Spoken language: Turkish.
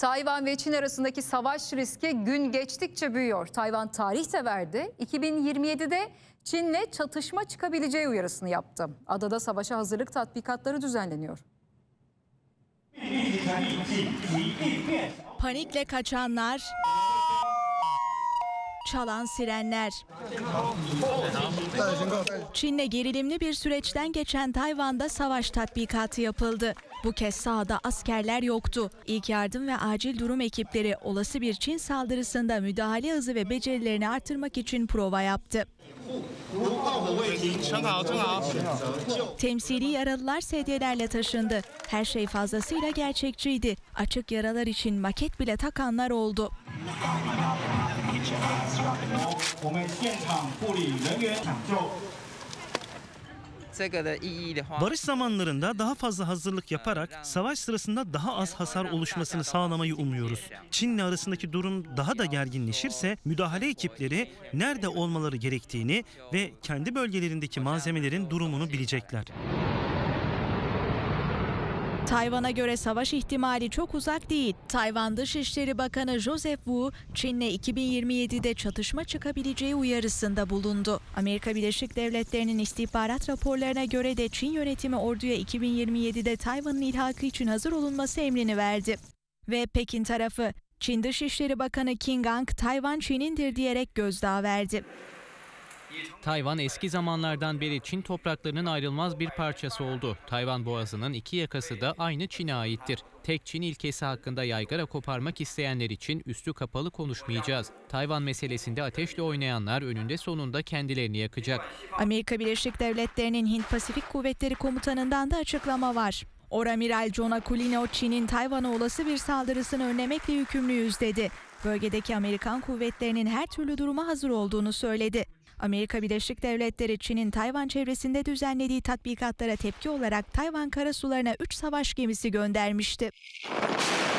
Tayvan ve Çin arasındaki savaş riski gün geçtikçe büyüyor. Tayvan tarih de verdi. 2027'de Çin'le çatışma çıkabileceği uyarısını yaptı. Adada savaşa hazırlık tatbikatları düzenleniyor. Panikle kaçanlar, çalan sirenler. Çin'le gerilimli bir süreçten geçen Tayvan'da savaş tatbikatı yapıldı. Bu kez sahada askerler yoktu. İlk yardım ve acil durum ekipleri olası bir Çin saldırısında müdahale hızı ve becerilerini artırmak için prova yaptı. Temsili yaralılar sedyelerle taşındı. Her şey fazlasıyla gerçekçiydi. Açık yaralar için maket bile takanlar oldu. Barış zamanlarında daha fazla hazırlık yaparak savaş sırasında daha az hasar oluşmasını sağlamayı umuyoruz. Çin'le arasındaki durum daha da gerginleşirse müdahale ekipleri nerede olmaları gerektiğini ve kendi bölgelerindeki malzemelerin durumunu bilecekler. Tayvan'a göre savaş ihtimali çok uzak değil. Tayvan Dışişleri Bakanı Joseph Wu, Çin'le 2027'de çatışma çıkabileceği uyarısında bulundu. Amerika Birleşik Devletleri'nin istihbarat raporlarına göre de Çin yönetimi orduya 2027'de Tayvan'ın ilhakı için hazır olunması emrini verdi. Ve Pekin tarafı, Çin Dışişleri Bakanı Qin Gang, Tayvan Çin'indir diyerek gözdağı verdi. Tayvan eski zamanlardan beri Çin topraklarının ayrılmaz bir parçası oldu. Tayvan Boğazı'nın iki yakası da aynı Çin'e aittir. Tek Çin ilkesi hakkında yaygara koparmak isteyenler için üstü kapalı konuşmayacağız. Tayvan meselesinde ateşle oynayanlar önünde sonunda kendilerini yakacak. Amerika Birleşik Devletleri'nin Hint-Pasifik Kuvvetleri Komutanı'ndan da açıklama var. Oramiral John Aquilino, Çin'in Tayvan'a olası bir saldırısını önlemekle yükümlüyüz dedi. Bölgedeki Amerikan kuvvetlerinin her türlü duruma hazır olduğunu söyledi. Amerika Birleşik Devletleri, Çin'in Tayvan çevresinde düzenlediği tatbikatlara tepki olarak Tayvan karasularına 3 savaş gemisi göndermişti.